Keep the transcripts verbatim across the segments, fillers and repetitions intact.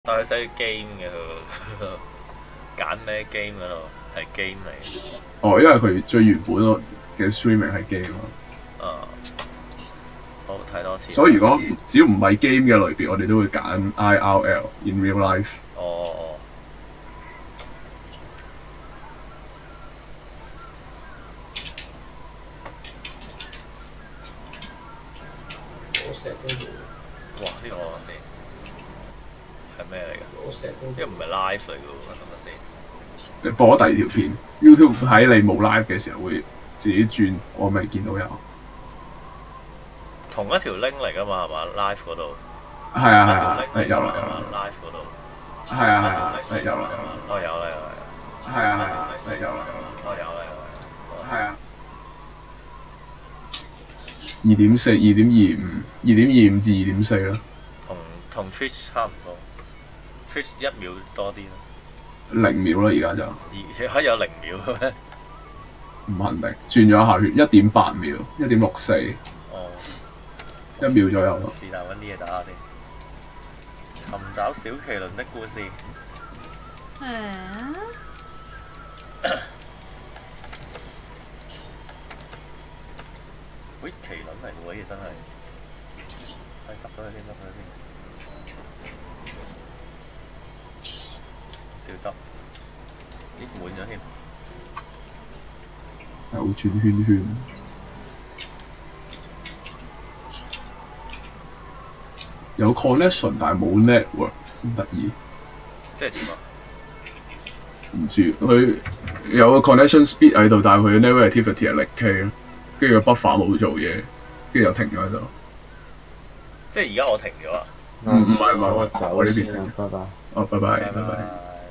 但係寫 game 嘅佢，揀咩 game 嗰度係 game 嚟。 哦，因為佢最原本嘅 streaming 係 game 啊。 啊，好睇多次。 所以如果只要唔係 game 嘅類別，我哋都會揀 I R L in real life。 哦哦。 我石都冇。 哇！呢、這個我先係咩嚟㗎？ 我石都。呢個唔係 live 嚟㗎喎，等陣先。 你播第二條片 ，YouTube 喺你冇 live 嘅時候會自己轉，我未見到有。 同一條 link 嚟㗎嘛，係嘛 ？live 嗰度。 係啊係啊，係有啦有啦。 live 嗰度。 係啊係啊，係有啦有啦。 哦有啦有啦。 係啊係啊，係有啦有啦。 哦有啦有啦。 係啊。二點四、二點二五、二點二五至二點四啦。 同同 Twitch 差唔多 ，Twitch 一秒多啲咯。 零秒啦，而家就。 而可以有零秒嘅咩？ 唔肯定，轉咗下血，一點八秒，一點六四。 哦。 一秒左右咯。 是但揾啲嘢打下先。尋找小麒麟的故事。 誒？ 喂，麒麟嚟嘅喎，呢真係。係執咗佢先，執咗佢先。照執。咦，滿咗添。 又轉圈圈。有 connection 但係冇 network，咁得意。 即係點啊？ 唔知佢有個 connection speed 喺度，但係佢嘅 network activity 係零 K 咯。跟住個 buffer 冇做嘢，跟住又停咗喺度。 即係而家我停咗啊？ 唔唔係唔係，我我呢邊停。 拜拜。 哦，拜拜拜拜。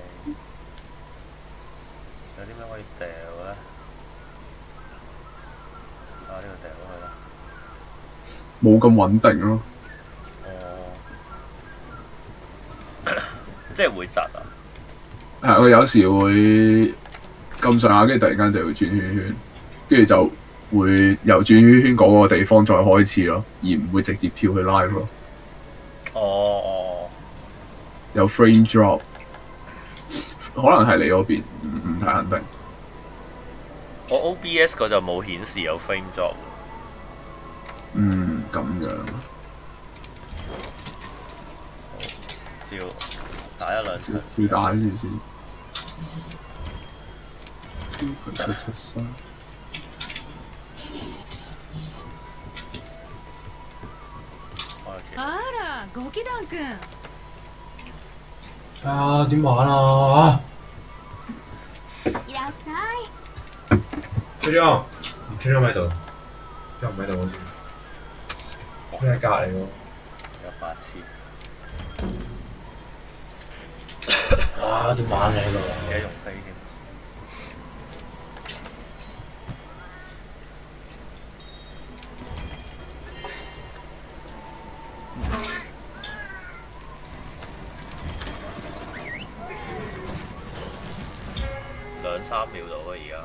有啲咩可以掉咧？啊，呢個掉咗佢啦。 冇咁穩定咯。 哦。即係會窒啊？ 係，我有時會咁上下，跟住突然間就會轉圈圈，跟住就會由轉圈圈嗰個地方再開始咯，而唔會直接跳去 live 咯。 哦哦。 有 frame drop， 可能係你嗰邊，唔太肯定。 我 O B S 嗰就冇顯示有 frame drop。 嗯，咁樣。 照打一兩槍。 照打住先。七七三。 あら、ゴキダン君。 啊，點玩啊？ いらっしゃい。 吹咗，吹咗喺度，又唔喺度好似。佢喺隔離喎。 有八次。 啊！點玩嘅喺度？ 而家用飛添。兩三秒到啊！而家。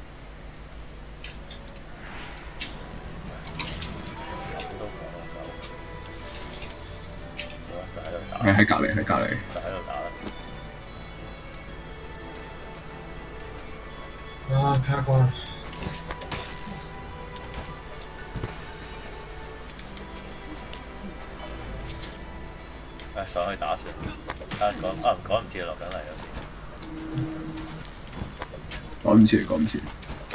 咁都講到走。好啊，就喺度打。 係喺隔離，喺隔離。 就喺度打啦。 啊！卡關啦！ 誒，上去打算。啊，講啊唔講唔切落緊嚟有時。 講唔切，講唔切。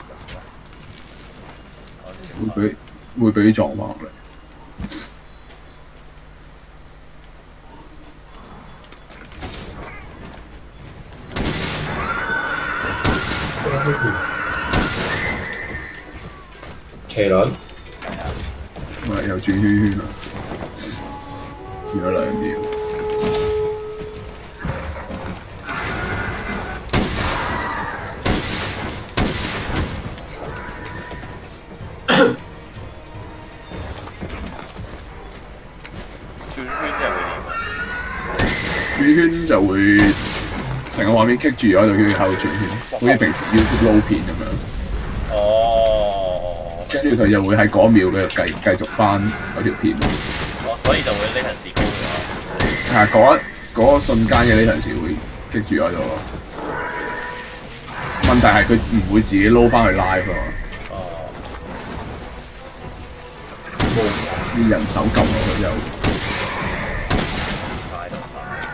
會俾會俾撞翻落嚟。 麒麟。 喂，又轉圈圈啦，轉咗兩秒。 轉圈即係會點啊？ 轉圈就會成個畫面棘住咗喺度，跟住喺度轉圈，好似平時 YouTube 撈片咁樣。 哦。 跟住佢就會喺嗰秒嘅繼繼續翻嗰條片。 哦，所以就會呢陣時高咗。 係嗰嗰個瞬間嘅呢陣時會激住咗咗咯。問題係佢唔會自己撈翻去 live 咯。 哦。 啲人手撳落去之後。 快到快。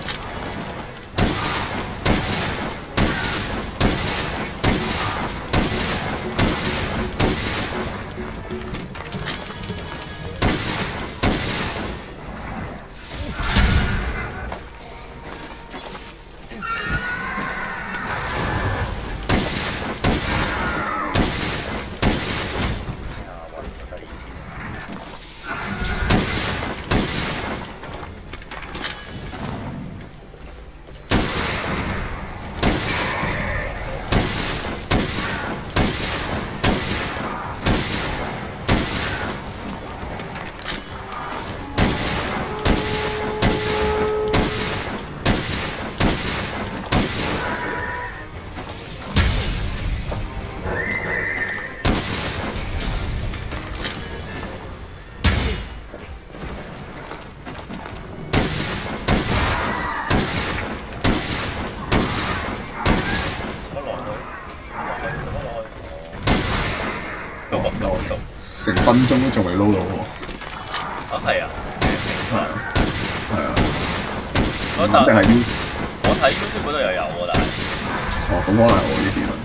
成分鐘都仲未撈到喎。 啊，係啊， 係啊，係啊。 我肯定係 U， 我睇 YouTube 嗰度又有喎，但係。 哦，咁可能係我呢邊啦。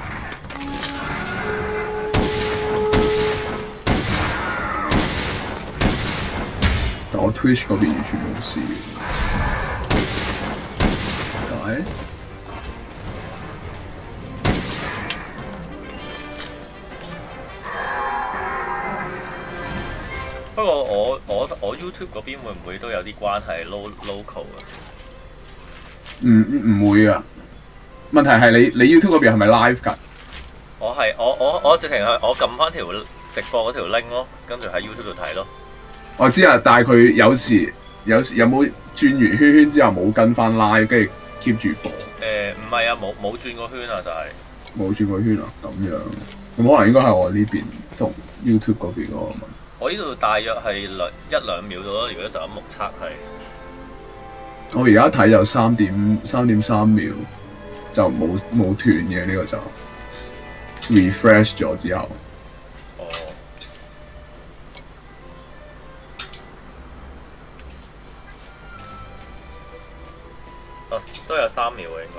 但我 Twitch 嗰邊完全冇事嘅。點解？ 不過我我我 YouTube 嗰邊會唔會都有啲關係 lo local 啊？ 唔唔會啊！問題係你你 YouTube 嗰邊係咪 live 㗎？ 我係我我我直情係我撳翻條直播嗰條 link 咯，跟住喺 YouTube 度睇咯。 我知啊，但係佢有時有時有冇轉完圈圈之後冇跟翻 live，跟住 keep 住播？ 誒唔係啊，冇冇轉過圈啊，就係、是、 冇轉過圈啊，咁樣咁可能應該係我呢邊同 YouTube 嗰邊嗰個問題。 我呢度大約係兩一兩秒到咯，如果就咁目測係。 我而家睇就三點三點三秒，就冇冇斷嘅呢個就 refresh 咗之後。 哦。啊，都有三秒嘅應該。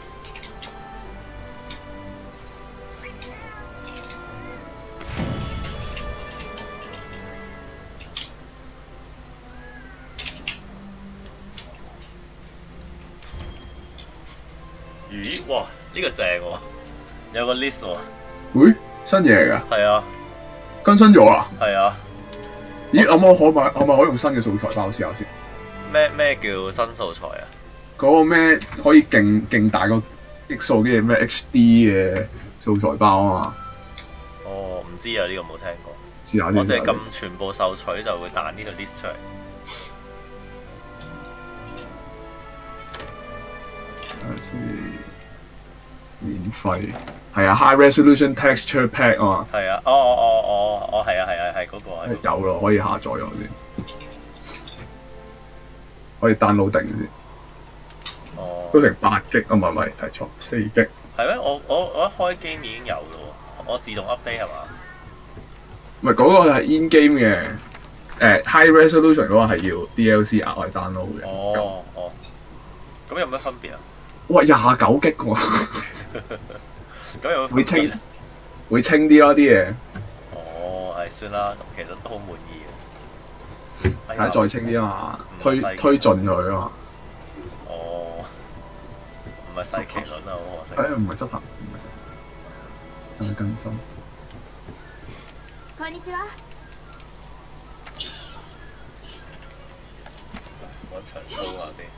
咦！哇，呢、這個正喎，有個 list 喎。 喂，新嘢嚟㗎？ 係啊， 更新咗啊？ 係啊。 咦？可唔可可唔可可唔可用新嘅素材包試下先？ 咩咩叫新素材啊？ 嗰個咩可以勁勁大個 X 數嘅咩 H D 嘅素材包啊嘛？ 哦，唔知啊，呢、這個冇聽過。 試下先。 我淨係撳全部受取就會彈呢個 list 出嚟。 免費係啊 ，High Resolution Texture Pack 啊嘛。 係啊，哦哦哦哦哦，係啊係啊係嗰個。 有咯，可以下載咗先，可以 download 定先。 哦。 都成八 G 啊，唔係唔係，睇錯，四 G。 係咩？我我我一開 game 已經有咯，我自動 update 係嘛？ 唔係嗰個係 in game 嘅，誒 High Resolution 嗰個係要 D L C 額外 download 嘅。 哦哦。咁有咩分別啊？ 哇！廿九 G 喎。 咁有會清會清啲咯啲嘢。 哦，係算啦，咁其實都好滿意嘅。 睇下再清啲啊嘛，推推進佢啊嘛。 哦，唔係細麒麟啊，好可惜。 誒唔係執行，等佢更新。 こんにちは。 揾場 show 下先。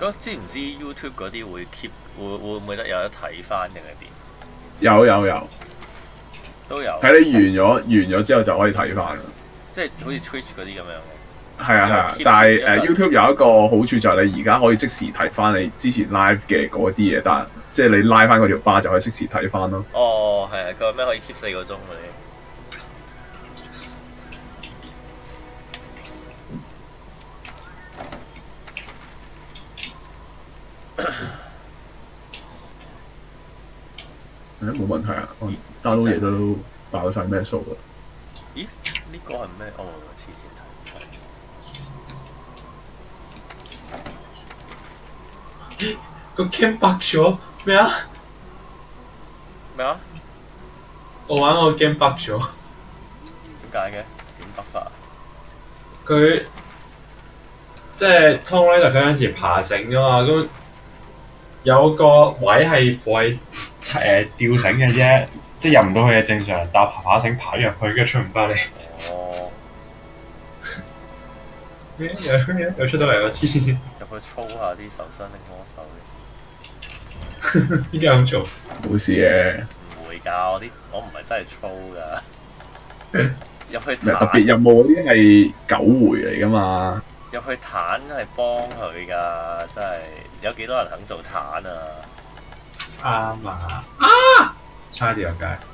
咁知唔知 YouTube 嗰啲會 keep 會會唔會得有得睇翻定係點？ 有有有， 都有。 睇你完咗完咗之後就可以睇翻啦。 即係好似 Twitch 嗰啲咁樣嘅。 係啊係啊，但係誒 YouTube 有一個好處就係你而家可以即時睇翻你之前 live 嘅嗰啲嘢，但係即係你拉翻嗰條巴就可以即時睇翻咯。 哦，係啊，佢話咩可以 keep 四個鐘嗰啲。 誒冇問題啊，我 download 嘢都爆晒咩數啊！ 咦？呢個係咩？哦，黐線睇。 個 game bug 咗咩啊？ 咩啊？ 我玩個 game bug 咗。 點解嘅？點 bug 法啊？ 佢即係 Tomb Raider 佢嗰陣時爬繩噶嘛，咁有個位係放喺誒吊繩嘅啫，即係入唔到去嘅正常人搭爬爬繩爬入去，跟住出唔翻嚟。 哦。 咩？有咩？有出到嚟喎！黐線。 入去操下啲手身的魔手嘅。 依家咁做。 冇事嘅。 唔會㗎，我啲我唔係真係操㗎。入去特別任務嗰啲係九回嚟㗎嘛。 入去彈係幫佢㗎，真係有幾多人肯做彈啊？ 啱啊！啊！差啲又街。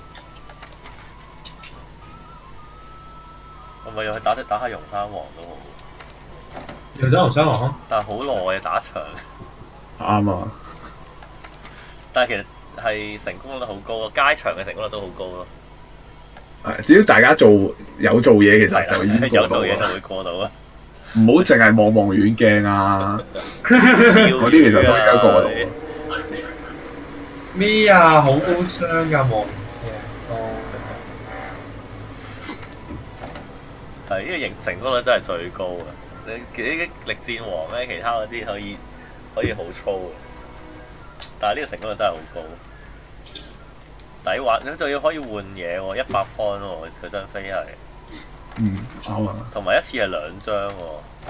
我咪入去打打下龍山王都好。 又打龍山王？ 但係好耐嘅打場。 啱啊！ 但係其實係成功率好高咯，街場嘅成功率都好高咯。 係，只要大家做有做嘢，其實就已經有做嘢就會過到啊！ 唔好淨係望望遠鏡啊！嗰啲其實都係一個度。 咩啊？好高傷㗎望遠鏡都。 係呢個型成功率真係最高啊！你啲力戰王咧，其他嗰啲可以可以好粗嘅，但係呢個成功率真係好高。抵玩，咁仲要可以換嘢喎，一百 point 喎，佢張飛係。 嗯，啱啊。 同埋一次係兩張喎，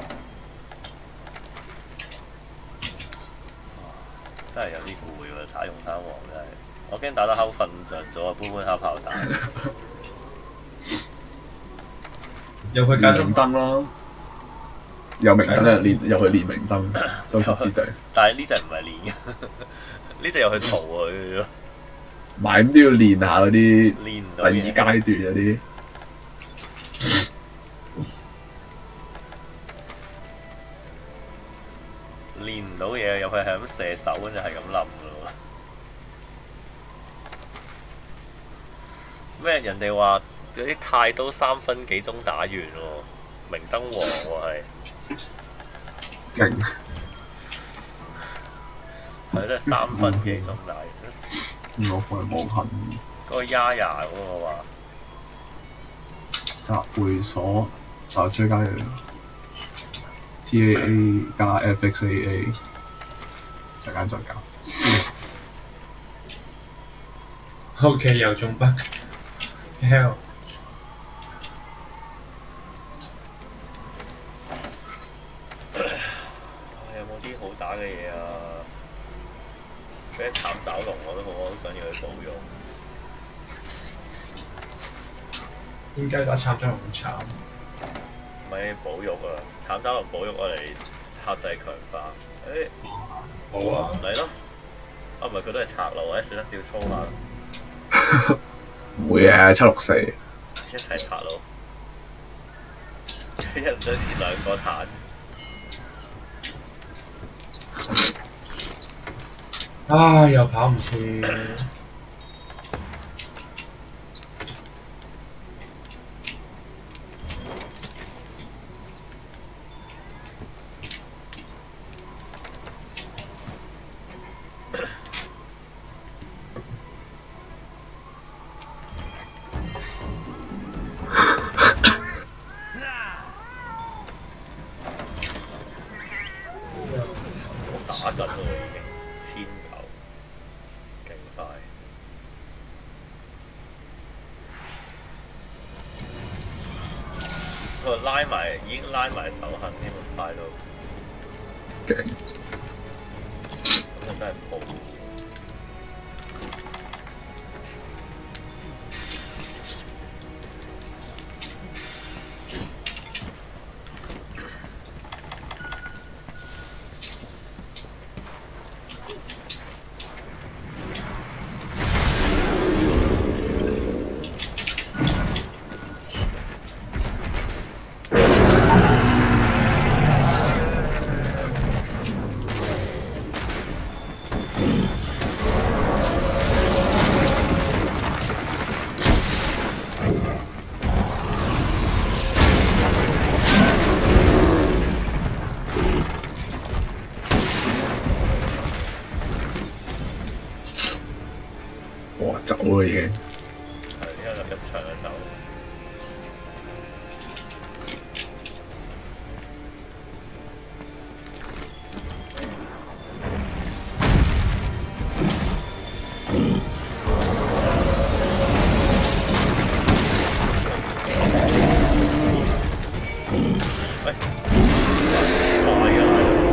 真係有啲攰喎，打龍山王真係。我驚打得瞌瞓着咗啊，搬搬下炮彈。 有佢解釋明燈咯，有明燈就練，又去練明燈，收集之地。 但係呢隻唔係練嘅，呢隻又去逃佢。 買咁都要練下嗰啲練第二階段嗰啲。 練唔到嘢，入去係咁射手，跟住係咁冧噶咯。咩？人哋話嗰啲太刀三分幾鐘打完喎，明燈王喎係。 勁。 係真係三分幾鐘打完。 我係冇恨。 嗰個 Yaya 嗰個話。 集會所啊，追加嘅 T A A 加 F X A A， 陣間再搞。 O K 又中 bug。Hell！ 有冇啲好打嘅嘢啊？嗰啲慘爪龍我都好，我都想要去保育。 點解打慘爪龍咁慘？ 唔係保育啊，慘爪龍保育我嚟克制強化。誒、 好啊， 嚟咯！啊，唔係佢都係拆路咧，算得照操下。 唔會嘅，七六四。 一齊拆路，一人都熱兩個彈。 啊！又跑唔切。 打緊咯已經，千九，勁快。佢拉埋，已經拉埋手痕添，快到。 勁。 真係鋪。 哇，走啦已經。 係，因為就入場就走。喂，快啊！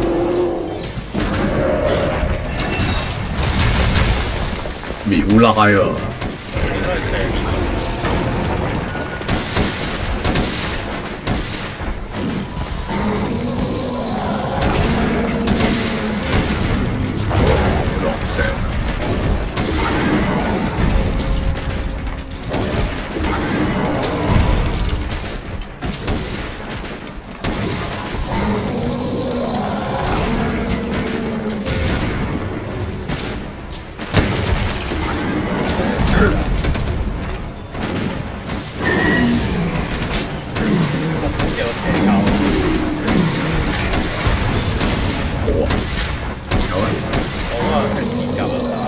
秒拉啊！ 應該係射落石。 有射球。 好啊，有啊， 我可能係鐵甲啦。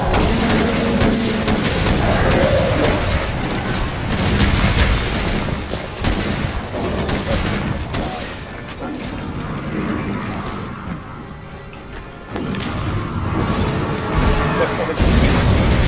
喂，我嘅鐵甲。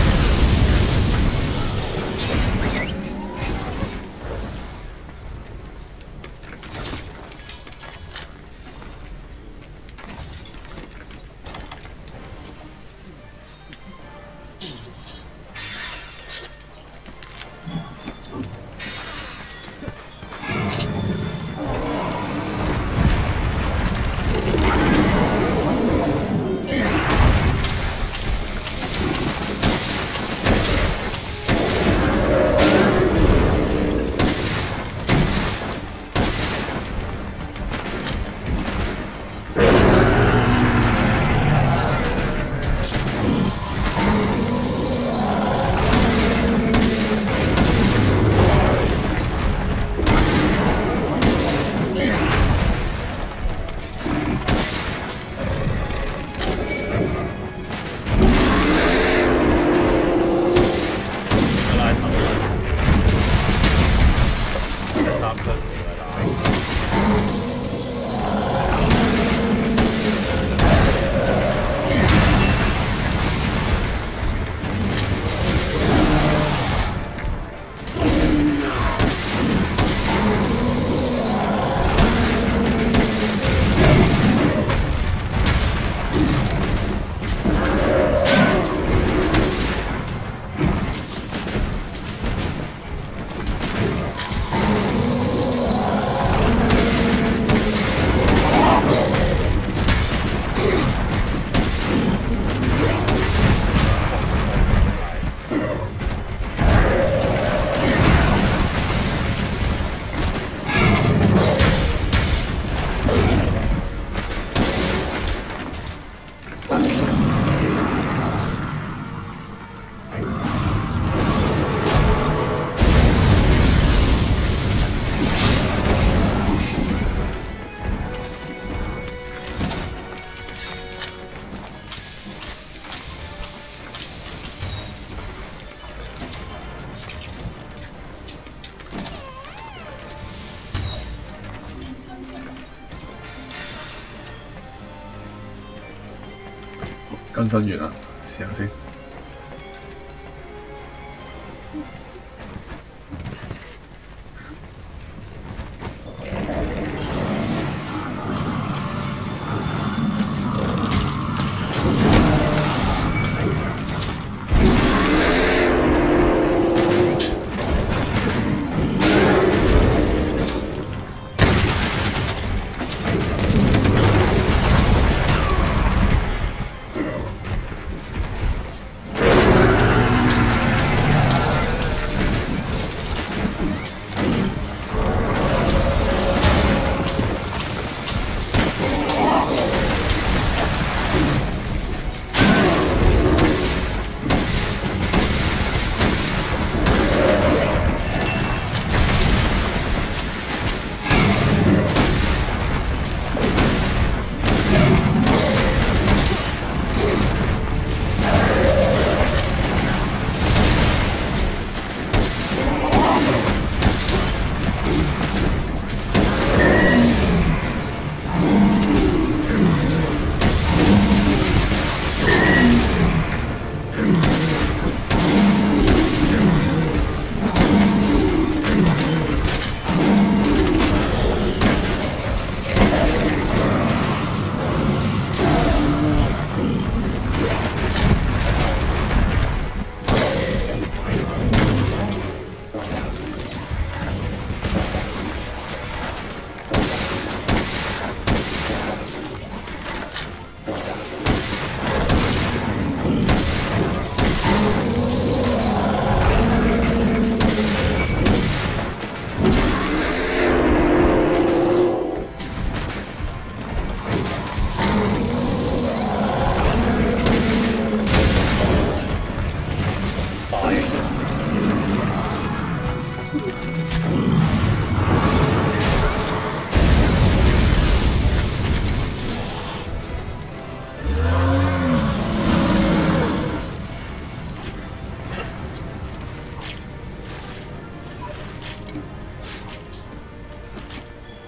更新完啦，試下先。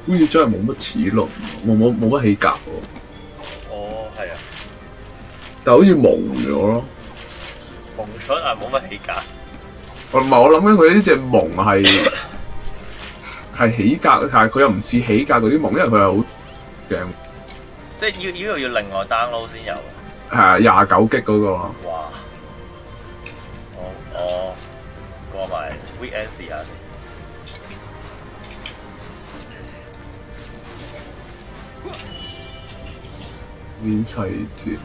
好似真係冇乜齒輪，冇冇冇乜起格喎。 哦，係啊， 但係好似蒙咗咯。 蒙出啊，冇乜起格。 我唔係我諗緊佢呢隻蒙係係起格，但係佢又唔似起格嗰啲蒙，因為佢係好勁。 即係要呢個要另外 download 先有。 係啊，廿九 G 嗰個。 哇！我我過埋 weekend 試下先。 邊細節？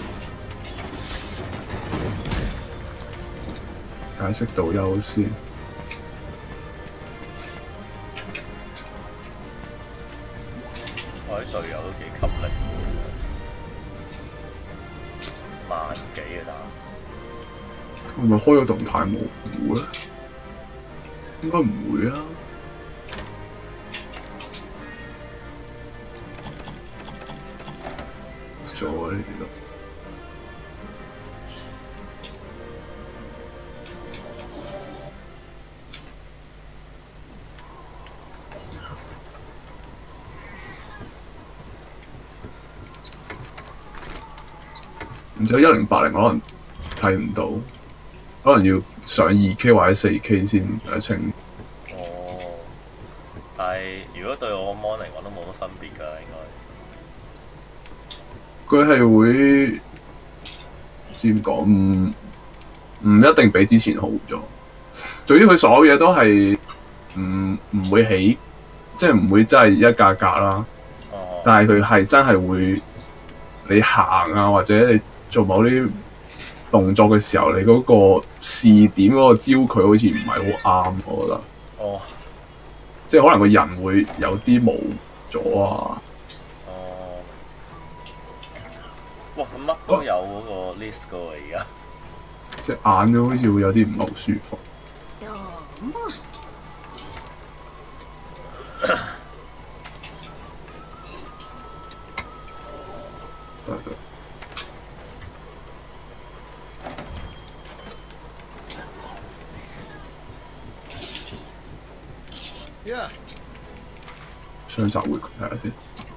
解釋度優先。 我啲隊友都幾吸力，萬幾啊打。 係咪開咗動態模糊咧？應該唔會啊。咗啊！呢啲都。唔知一零八零可能睇唔到，可能要上二 K 或者四 K 先睇得清。 哦，但係如果對我 mon 嚟講都冇乜分別㗎，應該。 佢係會知點講，唔唔一定比之前好咗。總之佢所有嘢都係唔唔會起，即係唔會真係一格格啦。 哦。 但係佢係真係會，你行啊或者你做某啲動作嘅時候，你嗰個視點嗰個焦距好似唔係好啱，我覺得。 哦。 即係可能個人會有啲冇咗啊。 哦。哇！咁乜都有嗰個 list 㗎喎，而家。 隻眼都好似會有啲唔係好舒服。得得。雙集回睇下先，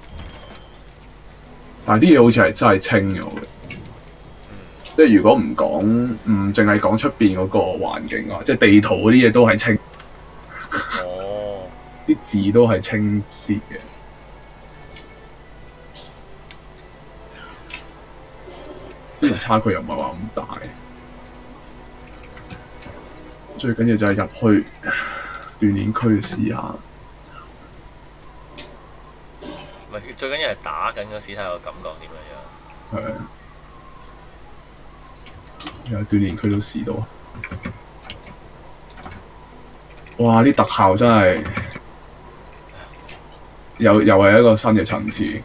但係啲嘢好似係真係清咗嘅，即係如果唔講，唔淨係講出邊嗰個環境啊，即係地圖嗰啲嘢都係清， 哦， 啲字都係清啲嘅。呢個差距又唔係話咁大，最緊要就係入去鍛鍊區試下。 唔係最緊要係打緊嗰時睇個感覺點樣樣。 係啊，有鍛鍊區都試到。哇！啲特效真係又又係一個新嘅層次，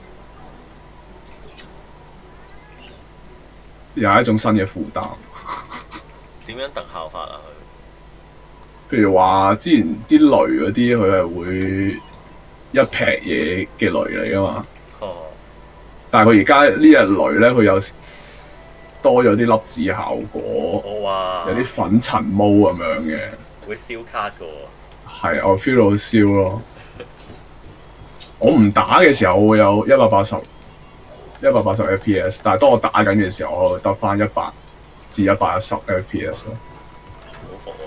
又係一種新嘅負擔。 點樣特效法啊？佢？ 譬如話之前啲雷嗰啲，佢係會一劈嘢嘅雷嚟噶嘛。 哦。但係佢而家呢隻雷咧，佢有多咗啲粒子效果， 哦、哇有啲粉塵毛咁樣嘅。 會燒卡噶喎。 係，我 feel 到燒咯。我唔打嘅時候，我會有一百八十、一百八十 F P S， 但係當我打緊嘅時候，我得翻一百至一百一十 F P S 咯。 好服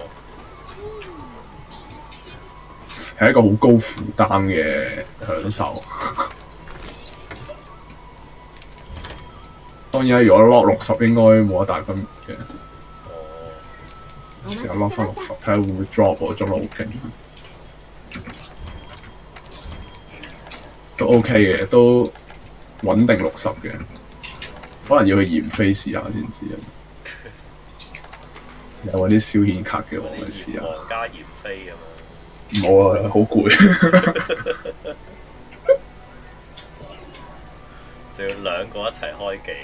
喎！ 係一個好高負擔嘅享受。當然，如果 lock 六十應該冇乜大分別嘅。哦。成日 lock 翻六十，睇下會唔會 drop 我中路徑。都 OK 嘅，都穩定六十嘅。可能要去驗飛試下先知啊。有揾啲消遣卡嘅我咪試下。 皇家驗飛咁樣。 冇啊，好攰。 仲要兩個一齊開機。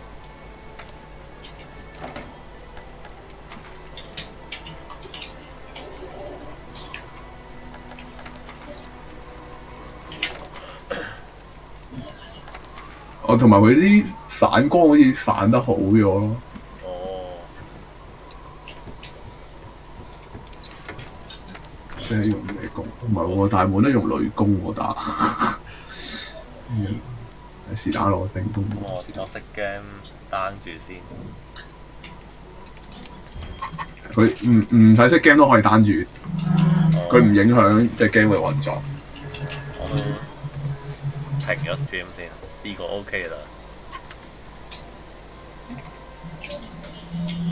哦，同埋佢啲反光好似反得好咗咯。 哦。 成識用咩弓？唔係喎，但係冇得用女弓喎打。 嗯， 是打攞定都我冇。 我識 game 單住先， 佢唔唔使識 game 都可以單住， 我佢唔影響隻 game 嘅運作。 我都停咗 stream 先，試過 OK 啦。